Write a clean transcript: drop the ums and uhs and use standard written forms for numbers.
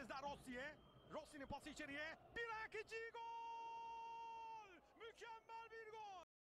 kez daha Rossi'ye. Rossi'nin pası içeriye. Bir ayak içi gol! Mükemmel!